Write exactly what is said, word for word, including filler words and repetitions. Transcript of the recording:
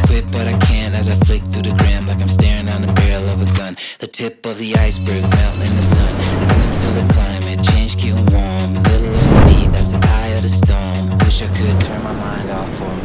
quit, but I can't as I flick through the gram like I'm staring down the barrel of a gun. The tip of the iceberg melt in the sun. A glimpse of the climate change, getting warm. Little old me, that's the eye of the storm. Wish I could turn my mind off for a